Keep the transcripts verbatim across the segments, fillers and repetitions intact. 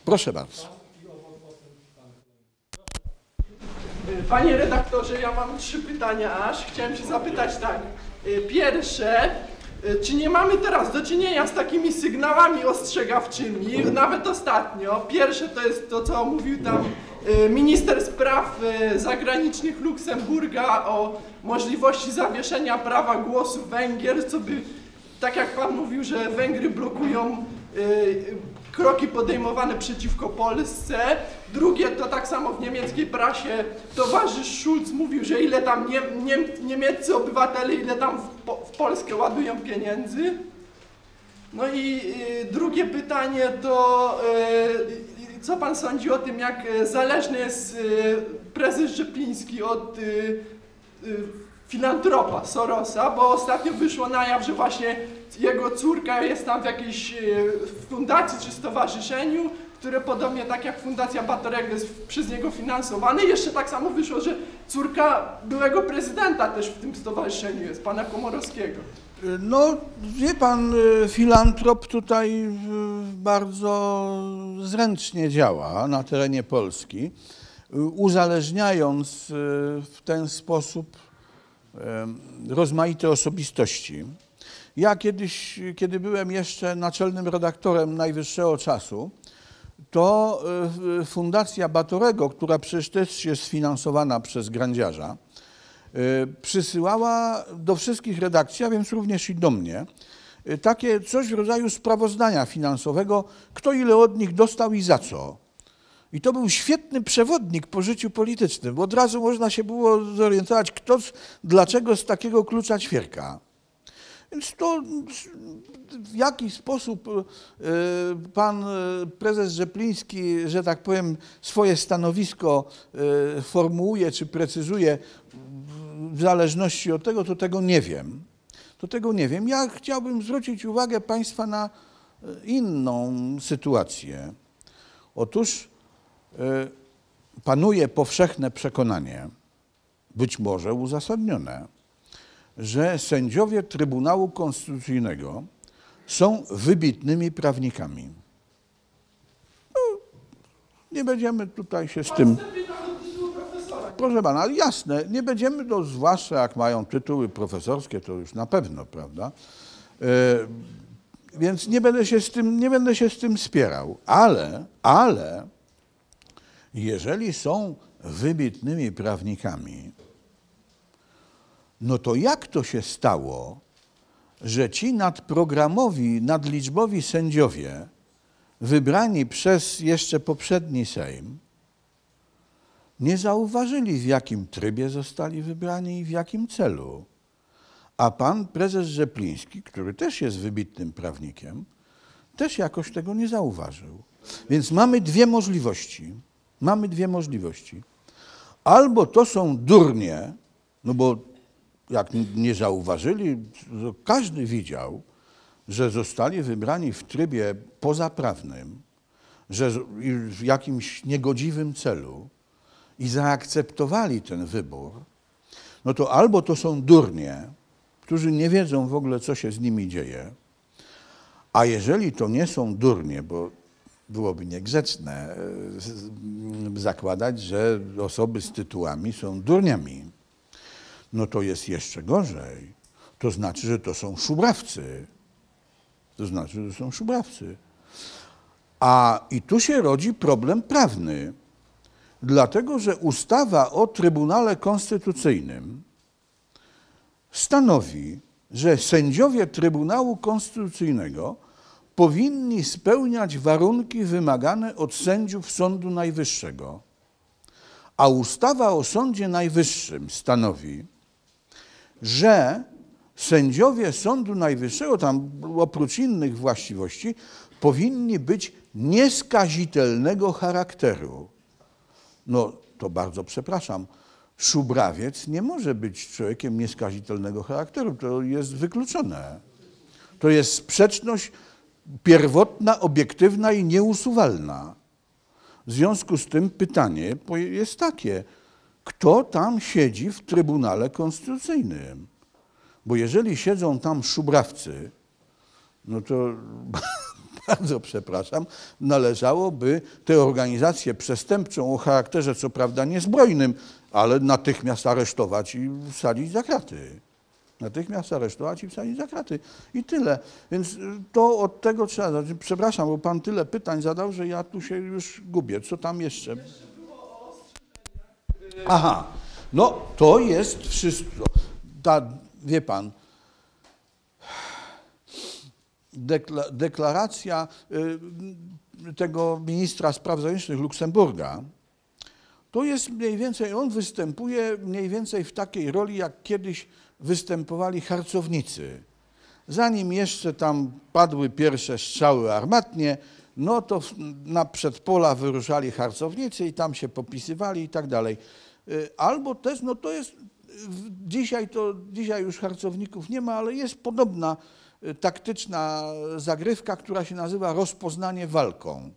Proszę bardzo. Panie redaktorze, ja mam trzy pytania aż. Chciałem się zapytać tak. Pierwsze, czy nie mamy teraz do czynienia z takimi sygnałami ostrzegawczymi, nawet ostatnio. Pierwsze to jest to, co mówił tam minister spraw zagranicznych Luksemburga o możliwości zawieszenia prawa głosu Węgier, co by, tak jak pan mówił, że Węgry blokują kroki podejmowane przeciwko Polsce. Drugie to tak samo w niemieckiej prasie towarzysz Schulz mówił, że ile tam nie, nie, niemieccy obywatele, ile tam w, po, w Polskę ładują pieniędzy. No i y, drugie pytanie to y, co pan sądzi o tym, jak zależny jest y, prezes Rzepliński od y, y, filantropa Sorosa, bo ostatnio wyszło na jaw, że właśnie jego córka jest tam w jakiejś fundacji czy stowarzyszeniu, które podobnie tak jak Fundacja Batorego jest przez niego finansowane. I jeszcze tak samo wyszło, że córka byłego prezydenta też w tym stowarzyszeniu jest, pana Komorowskiego. No, wie pan, filantrop tutaj bardzo zręcznie działa na terenie Polski, uzależniając w ten sposób rozmaite osobistości. Ja kiedyś, kiedy byłem jeszcze naczelnym redaktorem Najwyższego Czasu, to Fundacja Batorego, która przecież też jest sfinansowana przez grandziarza, przysyłała do wszystkich redakcji, a więc również i do mnie, takie coś w rodzaju sprawozdania finansowego, kto ile od nich dostał i za co. I to był świetny przewodnik po życiu politycznym, bo od razu można się było zorientować, kto, dlaczego z takiego klucza ćwierka. Więc to w jaki sposób pan prezes Rzepliński, że tak powiem, swoje stanowisko formułuje czy precyzuje w zależności od tego, to tego nie wiem. To tego nie wiem. Ja chciałbym zwrócić uwagę państwa na inną sytuację. Otóż panuje powszechne przekonanie, być może uzasadnione, że sędziowie Trybunału Konstytucyjnego są wybitnymi prawnikami. No, nie będziemy tutaj się z tym... Proszę pana, jasne, nie będziemy, to zwłaszcza jak mają tytuły profesorskie, to już na pewno, prawda? E, więc nie będę się z tym, nie będę się z tym spierał, ale, ale jeżeli są wybitnymi prawnikami, no to jak to się stało, że ci nadprogramowi, nadliczbowi sędziowie wybrani przez jeszcze poprzedni Sejm nie zauważyli, w jakim trybie zostali wybrani i w jakim celu. A pan prezes Rzepliński, który też jest wybitnym prawnikiem, też jakoś tego nie zauważył. Więc mamy dwie możliwości. Mamy dwie możliwości. Albo to są durnie, no bo jak nie zauważyli, to każdy widział, że zostali wybrani w trybie pozaprawnym, że w jakimś niegodziwym celu i zaakceptowali ten wybór, no to albo to są durnie, którzy nie wiedzą w ogóle, co się z nimi dzieje, a jeżeli to nie są durnie, bo byłoby niegrzeczne zakładać, że osoby z tytułami są durniami, no to jest jeszcze gorzej. To znaczy, że to są szubrawcy. To znaczy, że to są szubrawcy. A i tu się rodzi problem prawny, dlatego że ustawa o Trybunale Konstytucyjnym stanowi, że sędziowie Trybunału Konstytucyjnego powinni spełniać warunki wymagane od sędziów Sądu Najwyższego. A ustawa o Sądzie Najwyższym stanowi, że sędziowie Sądu Najwyższego, tam oprócz innych właściwości, powinni być nieskazitelnego charakteru. No to bardzo przepraszam, szubrawiec nie może być człowiekiem nieskazitelnego charakteru, to jest wykluczone. To jest sprzeczność pierwotna, obiektywna i nieusuwalna. W związku z tym pytanie jest takie, kto tam siedzi w Trybunale Konstytucyjnym? Bo jeżeli siedzą tam szubrawcy, no to bardzo przepraszam, należałoby tę organizację przestępczą o charakterze co prawda niezbrojnym, ale natychmiast aresztować i wsadzić za kraty. Natychmiast aresztować i wsadzić za kraty. I tyle. Więc to od tego trzeba zacząć. Przepraszam, bo pan tyle pytań zadał, że ja tu się już gubię. Co tam jeszcze? Aha, no to jest wszystko. Ta, wie pan, dekla, deklaracja y, tego ministra spraw zagranicznych Luksemburga, to jest mniej więcej, on występuje mniej więcej w takiej roli, jak kiedyś występowali harcownicy. Zanim jeszcze tam padły pierwsze strzały armatnie, no to na przedpola wyruszali harcownicy i tam się popisywali i tak dalej. Albo też, no to jest, dzisiaj to, dzisiaj już harcowników nie ma, ale jest podobna taktyczna zagrywka, która się nazywa rozpoznanie walką.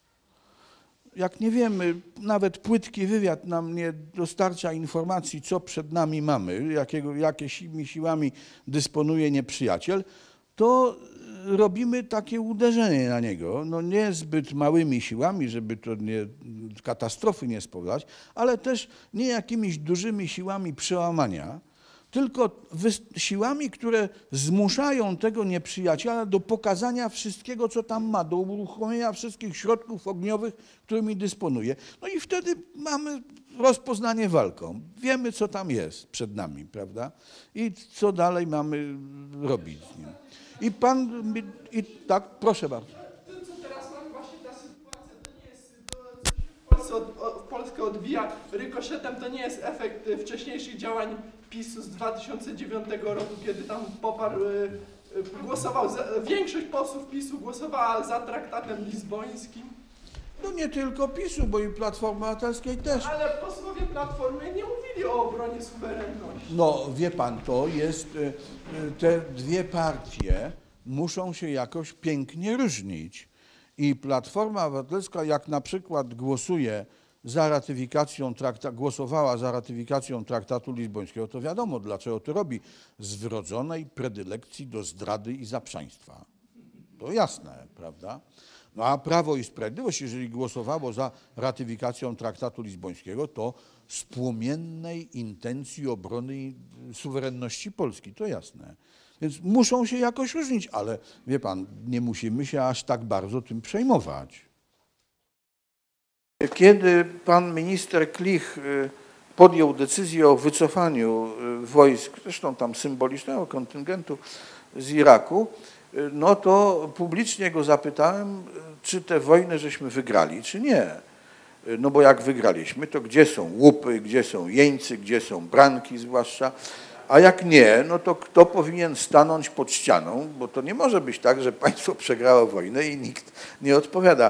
Jak nie wiemy, nawet płytki wywiad nam nie dostarcza informacji, co przed nami mamy, jakiego, jakimi siłami dysponuje nieprzyjaciel, to robimy takie uderzenie na niego, no niezbyt małymi siłami, żeby to nie, katastrofy nie spowodować, ale też nie jakimiś dużymi siłami przełamania, tylko siłami, które zmuszają tego nieprzyjaciela do pokazania wszystkiego, co tam ma, do uruchomienia wszystkich środków ogniowych, którymi dysponuje. No i wtedy mamy rozpoznanie walką. Wiemy, co tam jest przed nami, prawda? I co dalej mamy robić z nim. I pan, i tak, proszę bardzo. To, co teraz mamy, właśnie ta sytuacja, to nie jest, to, co się w Polsce, od, w Polskę odbija rykoszetem, to nie jest efekt wcześniejszych działań PiSu z dwa tysiące dziewiątego roku, kiedy tam poparł, y, y, głosował, za, większość posłów PiSu głosowała za traktatem lizbońskim. No nie tylko PiSu, bo i Platformy Obywatelskiej też. Ale posłowie Platformy nie mówili o obronie suwerenności. No wie pan, to jest, te dwie partie muszą się jakoś pięknie różnić. I Platforma Obywatelska, jak na przykład głosuje za ratyfikacją traktatu, głosowała za ratyfikacją traktatu lizbońskiego, to wiadomo, dlaczego to robi. Z wrodzonej predylekcji do zdrady i zaprzaństwa. To jasne, prawda? No a Prawo i Sprawiedliwość, jeżeli głosowało za ratyfikacją traktatu lizbońskiego, to z płomiennej intencji obrony suwerenności Polski, to jasne. Więc muszą się jakoś różnić, ale wie pan, nie musimy się aż tak bardzo tym przejmować. Kiedy pan minister Klich podjął decyzję o wycofaniu wojsk, zresztą tam symbolicznego kontyngentu z Iraku, no to publicznie go zapytałem, czy tę wojnę żeśmy wygrali, czy nie. No bo jak wygraliśmy, to gdzie są łupy, gdzie są jeńcy, gdzie są branki zwłaszcza, a jak nie, no to kto powinien stanąć pod ścianą, bo to nie może być tak, że państwo przegrało wojnę i nikt nie odpowiada.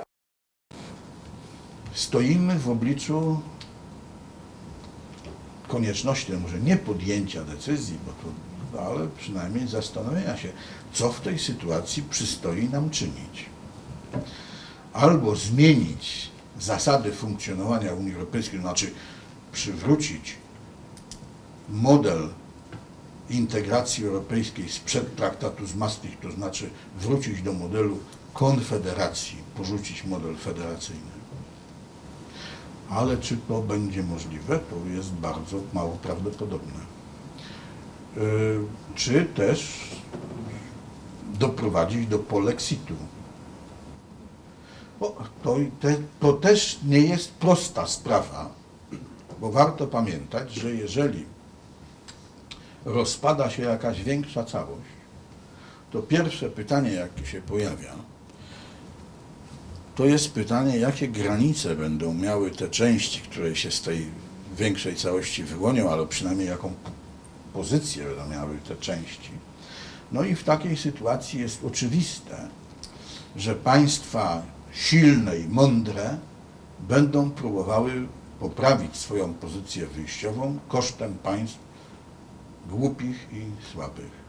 Stoimy w obliczu konieczności, może nie podjęcia decyzji, bo to, ale przynajmniej zastanowienia się, co w tej sytuacji przystoi nam czynić. Albo zmienić zasady funkcjonowania Unii Europejskiej, to znaczy przywrócić model integracji europejskiej sprzed traktatu z Maastricht, to znaczy wrócić do modelu konfederacji, porzucić model federacyjny. Ale czy to będzie możliwe, to jest bardzo mało prawdopodobne. Czy też doprowadzić do polexitu. Bo to, te, to też nie jest prosta sprawa, bo warto pamiętać, że jeżeli rozpada się jakaś większa całość, to pierwsze pytanie, jakie się pojawia, to jest pytanie, jakie granice będą miały te części, które się z tej większej całości wyłonią, ale przynajmniej jaką pozycję będą miały te części. No i w takiej sytuacji jest oczywiste, że państwa silne i mądre będą próbowały poprawić swoją pozycję wyjściową kosztem państw głupich i słabych.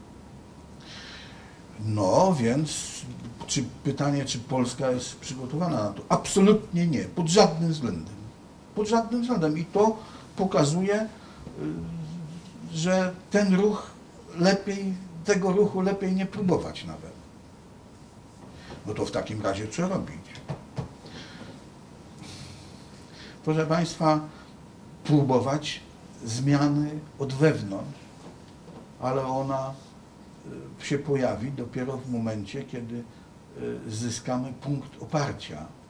No więc czy pytanie, czy Polska jest przygotowana na to? Absolutnie nie, pod żadnym względem. Pod żadnym względem. I to pokazuje, że ten ruch lepiej, tego ruchu lepiej nie próbować nawet. No to w takim razie co robić? Proszę Państwa, próbować zmiany od wewnątrz, ale ona się pojawi dopiero w momencie, kiedy zyskamy punkt oparcia